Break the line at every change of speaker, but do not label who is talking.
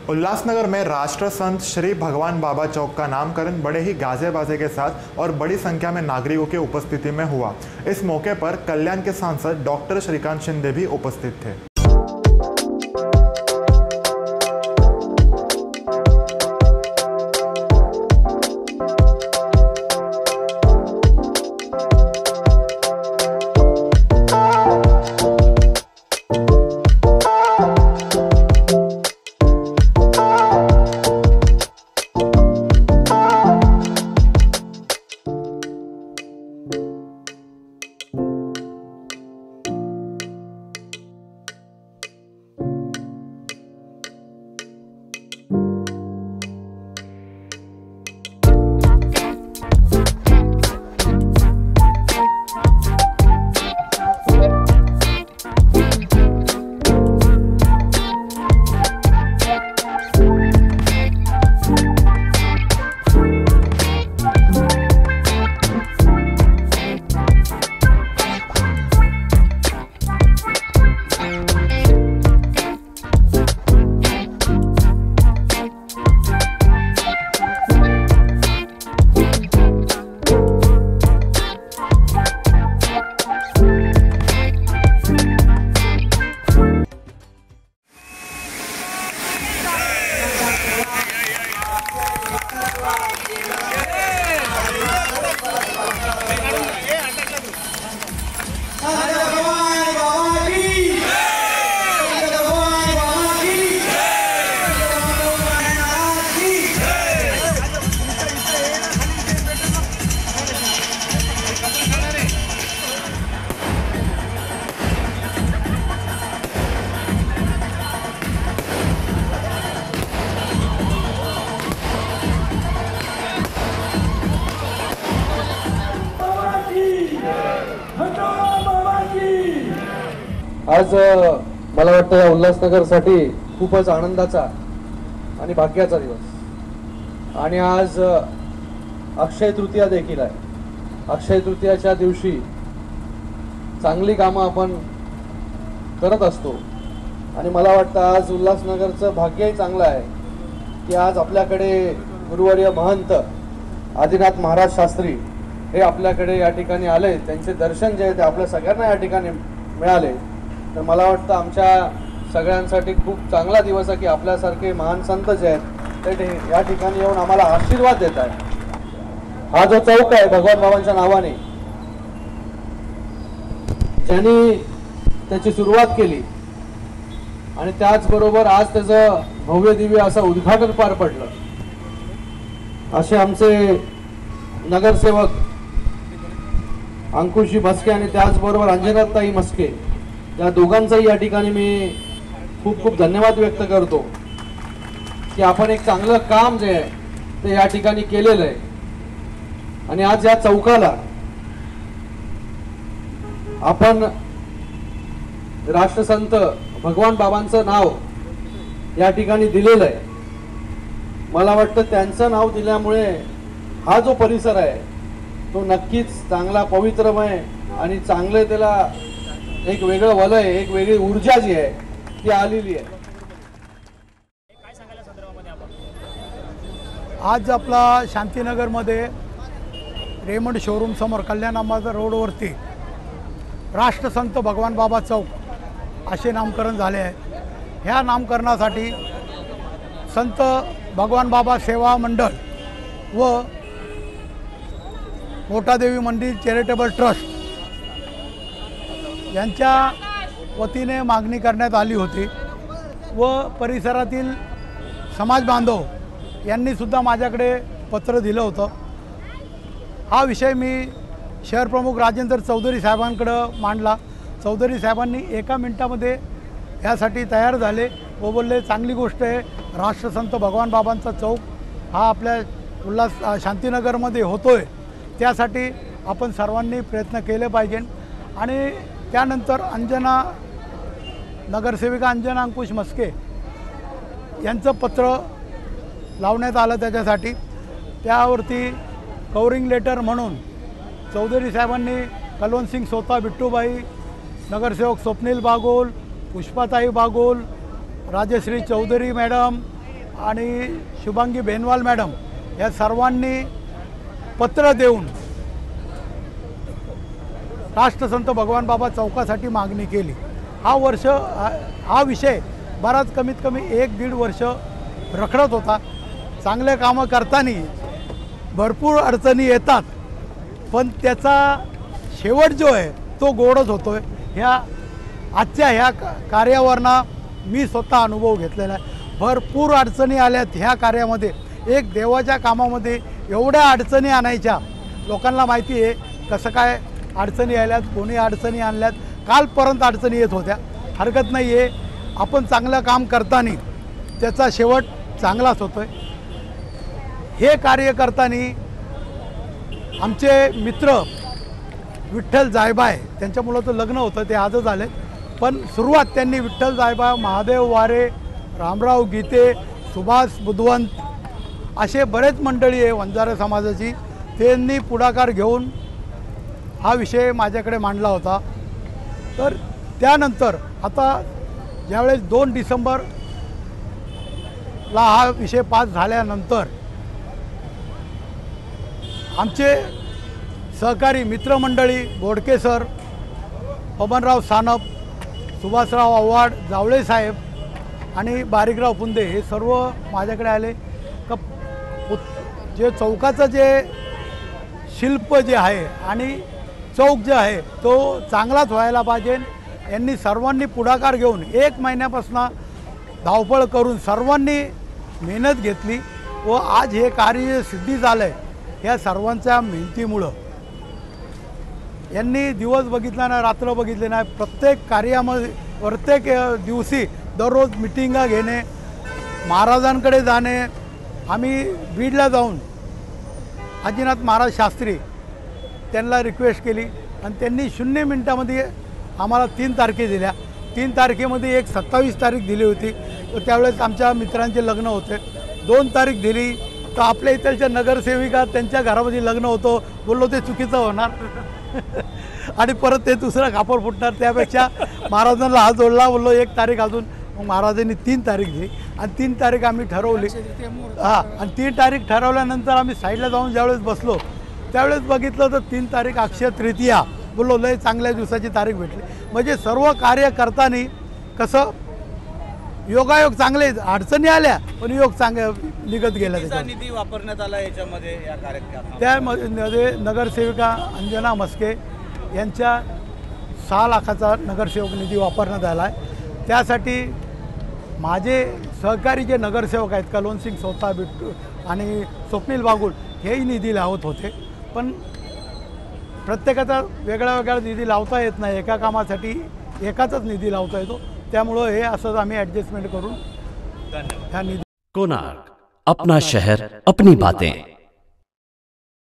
उल्लासनगर में राष्ट्र संत श्री भगवान बाबा चौक का नामकरण बड़े ही गाजे बाजे के साथ और बड़ी संख्या में नागरिकों की उपस्थिति में हुआ। इस मौके पर कल्याण के सांसद डॉक्टर श्रीकांत शिंदे भी उपस्थित थे।
आज मला वाटतं या उल्हासनगरसाठी खूपच आनंदाचा आणि भाग्याचा दिवस। आणि आज अक्षय तृतीया देखील आहे। अक्षय तृतीयाच्या दिवशी चांगली कामं आपण करत असतो आणि मला वाटतं आज उल्हासनगरचं भाग्यही चांगलं आहे की आज आपल्याकडे गुरुवर्य महंत आदिनाथ महाराज शास्त्री हे आपल्याकडे या ठिकाणी आले। त्यांचे दर्शन जे आहे ते आपल्या सगळ्यांना या ठिकाणी मिळाले। तर मला वाटतं आमच्या सगळ्यांसाठी खूप चांगला दिवस आहे की आपल्यासारखे महान संत जे आहेत ते या ठिकाणी येऊन आम्हाला आशीर्वाद देत आहेत। हा जो चौक आहे भगवान बाबांच्या नावाने ज्यांनी त्याची सुरुवात केली आणि त्याचबरोबर आज त्याचं भव्य दिव्य असं उद्घाटन पार पडलं, असे आमचे नगरसेवक अंकुशी मस्के आणि त्याचबरोबर अंजनाताई मस्के या दोघांचाही या ठिकाणी मी खूप खूप धन्यवाद व्यक्त करतो की आपण एक चांगलं काम जे आहे ते या ठिकाणी केलेलं आहे। आणि आज या चौकाला आपण राष्ट्रसंत भगवान बाबांचं नाव या ठिकाणी दिलेलं आहे। मला वाटतं त्यांचं नाव दिल्यामुळे हा जो परिसर आहे तो नक्कीच चांगला पवित्रमय आणि चांगले त्याला एक वेगळं वलय, एक वेगळी ऊर्जा जी आहे ती आलेली आहे।
आज आपला शांतीनगरमध्ये रेमंड शोरूम समोर कल्याण अंबाझर रोडवरती राष्ट्रसंत भगवान बाबा चौक असे नामकरण झाले आहे। ह्या नामकरणासाठी संत भगवान बाबा सेवा मंडळ व मोठादेवी मंदिर चॅरिटेबल ट्रस्ट यांच्या वतीने मागणी करण्यात आली होती व परिसरातील समाज बांधव यांनी सुद्धा माझ्याकडे पत्र दिलं होतं। हा विषय मी शहर प्रमुख राजेंद्र चौधरी साहेबांकडे मांडला। चौधरी साहेबांनी एका मिनिटामध्ये यासाठी तयार झाले व बोलले चांगली गोष्ट आहे, राष्ट्रसंत भगवान बाबांचा चौक हा आपल्या शांतीनगरमध्ये होतोय, त्यासाठी आपण सर्वांनी प्रयत्न केले पाहिजे। आणि त्यानंतर नगरसेविका अंजना अंकुश मस्के यांचं पत्र लावण्यात आलं त्याच्यासाठी। त्यावरती कवरिंग लेटर म्हणून चौधरी साहेबांनी कलवंत सिंग सोता, बिट्टूबाई, नगरसेवक स्वप्नील बागोल, पुष्पाताई बागोल, राजश्री चौधरी मॅडम, आणि शुभांगी बेनवाल मॅडम या सर्वांनी पत्र देऊन राष्ट्रसंत भगवान बाबा चौकासाठी मागणी केली। हा विषय बराच कमीत कमी 1-1.5 वर्ष रखडत होता। चांगले कामं करताना भरपूर अडचणी येतात, पण त्याचा शेवट जो आहे तो गोडच होतोय। आजच्या ह्या कार्यावरनं मी स्वतः अनुभव घेतलेला आहे। भरपूर अडचणी आल्यात ह्या कार्यामध्ये। एक देवाच्या कामामध्ये एवढ्या अडचणी आणायच्या, लोकांना माहिती आहे कसं काय अडचणी आल्यात, कोणी अडचणी आणल्यात, कालपर्यंत अडचणी येत होत्या। हरकत नाही आहे, आपण चांगलं काम करताना त्याचा शेवट चांगलाच होतोय। हे कार्य करताना आमचे मित्र विठ्ठल जायबाय, त्यांच्या मुलाचं लग्न होतं, ते आजच आले, पण सुरुवात त्यांनी विठ्ठल जायबा, महादेव वारे, रामराव गीते, सुभाष बुधवंत असे बरेच मंडळी आहे वंजारा समाजाची, त्यांनी पुढाकार घेऊन हा विषय माझ्याकडे मांडला होता। तर त्यानंतर आता ज्यावेळेस 2 डिसेंबरला हा विषय पास झाल्यानंतर आमचे सहकारी मित्रमंडळी बोडके सर, पवनराव सानप, सुभाषराव आव्हाड, जावळे साहेब आणि बारीकराव पुंदे हे सर्व माझ्याकडे आले का जे चौकाचं जे शिल्प जे आहे आणि चौक जे आहे तो चांगलाच व्हायला पाहिजे। यांनी सर्वांनी पुढाकार घेऊन 1 महिन्यापासून धावपळ करून सर्वांनी मेहनत घेतली व आज हे कार्य सिद्धी झालं आहे। ह्या सर्वांच्या मेहनतीमुळं यांनी दिवस बघितला नाही, रात्र बघितले नाही, प्रत्येक कार्यामध्ये प्रत्येक दिवशी दररोज मिटिंगा घेणे, महाराजांकडे जाणे। आम्ही बीडला जाऊन आजीनाथ महाराज शास्त्री त्यांना रिक्वेस्ट केली आणि त्यांनी 0 मिनिटामध्ये आम्हाला 3 तारखे दिल्या। 3 तारखेमध्ये एक 27 तारीख दिली होती, त्यावेळेस आमच्या मित्रांचे लग्न होते। 2 तारीख दिली तर आपल्या इथलच्या नगरसेविका त्यांच्या घरामध्ये लग्न होतं, बोललो ते चुकीचं होणार आणि परत ते दुसरा कापड फुटणार, त्यापेक्षा महाराजांना हात जोडला, बोललो 1 तारीख अजून। मग महाराजांनी 3 तारीख दिली आणि 3 तारीख आम्ही ठरवली। आणि 3 तारीख ठरवल्यानंतर आम्ही साईडला जाऊन ज्यावेळेस बसलो त्यावेळेस बघितलं तर 3 तारीख अक्षय तृतीया, बोललो लय चांगल्या दिवसाची तारीख भेटली। म्हणजे सर्व कार्य करताना कसं योगायोग चांगले, अडचणी आल्या पण योग निघत गेला।
किती निधी वापरण्यात आला याच्यामध्ये या कार्यक्रमात?
त्यामध्ये नगरसेविका अंजना मस्के यांच्या 6 लाखाचा नगरसेवक निधी वापरण्यात आला आहे। त्यासाठी माझे सहकारी जे नगरसेवक आहेत कलोनसिंग सोता, बिट्टू आणि स्वप्नील बागुल हेही निधी लावत होते, पण प्रत्येकाचा वेगळा निधी लावता येत नाही। एका कामासाठी एकाचाच निधी लावता येतो, त्यामुळं हे असंच आम्ही ॲडजस्टमेंट करून ह्या निधी।
कोणार्क, अपना शहर अपनी बातें।